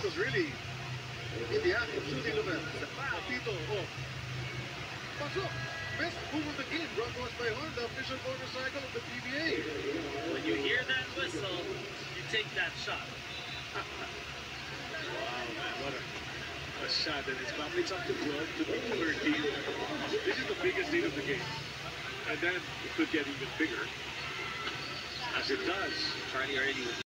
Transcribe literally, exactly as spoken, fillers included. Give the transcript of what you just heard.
was really in the act of shooting the man. Tito, oh. Pasok. Best move of the game brought to us by Honda, official motorcycle of the P B A. When you hear that whistle, you take that shot. Wow, man, what a, a shot. And it's probably up to twelve to thirteen. This is the biggest lead of the game. And then it could get even bigger, as it does. Charlie already was